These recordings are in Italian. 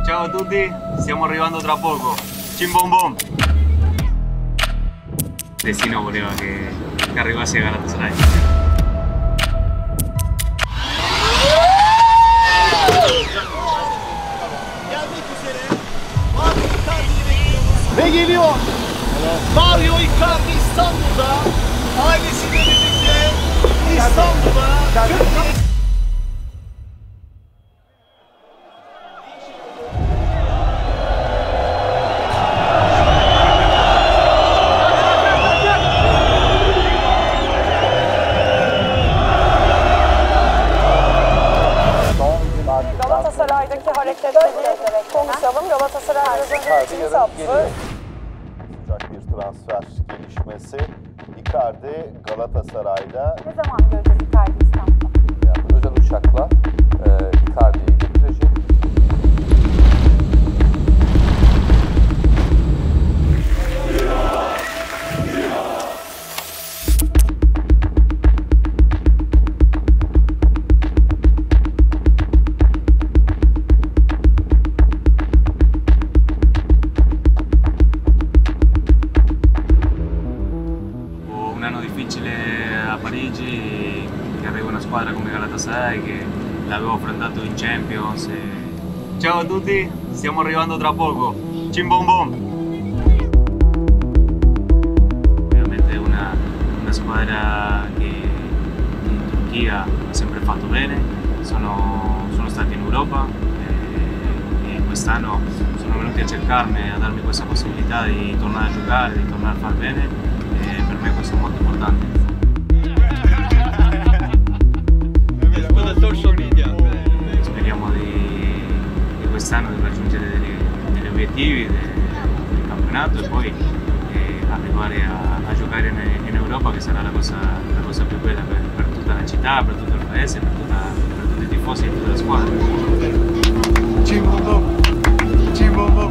Ciao a tutti, stiamo arrivando tra poco. Cim bom bom. Destino voleva che arrivassi a Galatasaray. Ve geliyor. Mario Icardi İstanbul'da. Ailesiyle birlikte İstanbul'da. Galatasaray'daki hareketleri konuşalım. Galatasaray az önce tweet attı. Sıcak bir transfer gelişmesi. Icardi Galatasaray'da. Ne zaman göreceğiz Icardi İstanbul'da? Yani özel uçakla Icardi'yi getirecek. Un anno difficile a Parigi, che arriva una squadra come Galatasaray che l'avevo affrontato in Champions. Ciao a tutti, stiamo arrivando tra poco. Cim bom bom. Ovviamente è una squadra che in Turchia ha sempre fatto bene, sono stati in Europa e quest'anno sono venuti a cercarmi, a darmi questa possibilità di tornare a giocare, di tornare a far bene. E per me questo è molto importante. Speriamo di quest'anno di raggiungere degli obiettivi del campionato e poi arrivare a giocare in Europa, che sarà la cosa più bella per tutta la città, per tutto il paese, per tutti i tifosi e tutta la squadra. Cim bom bom. Cim bom bom.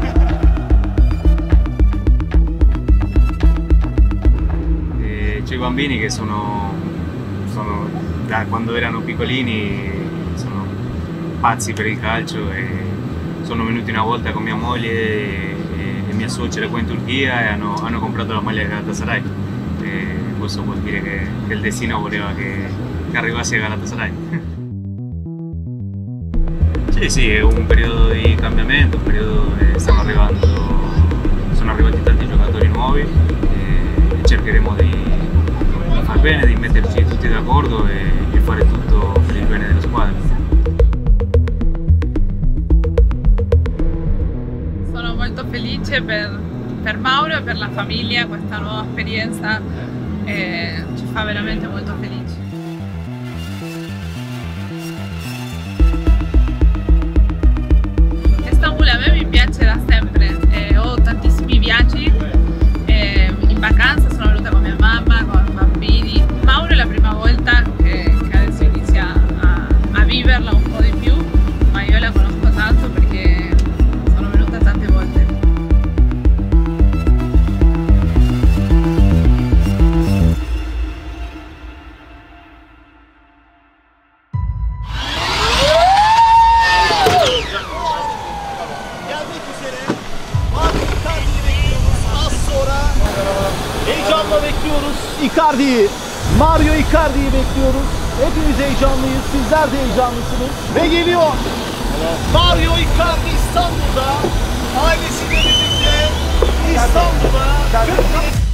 C'ho i bambini che sono da quando erano piccolini sono pazzi per il calcio e sono venuti una volta con mia moglie e mia suocera qua in Turchia e hanno comprato la maglia di Galatasaray. E questo vuol dire che il destino voleva che arrivassi a Galatasaray. Sì, è un periodo di cambiamento, un periodo dove sono arrivati tanti giocatori nuovi e cercheremo di far bene, di metterci tutti d'accordo e fare tutto per il bene della squadra. Sono molto felice per Mauro e per la famiglia, questa nuova esperienza ci fa veramente molto felici. Istanbul a me mi piace da sempre, ho tantissimi viaggi, in vacanza sono venuta con mia mamma, con i bambini. Mauro è la prima volta che adesso inizia a viverla un po' di più, ma io la conosco tanto perché sono venuta tante volte. Gelmek üzere. Mario Icardi'yi bekliyoruz. Az sonra heyecanla bekliyoruz Icardi'yi. Mario Icardi'yi bekliyoruz. Hepimiz heyecanlıyız. Sizler de heyecanlısınız. Ve geliyor. Mario Icardi İstanbul'da. Ailesiyle birlikte İstanbul'da.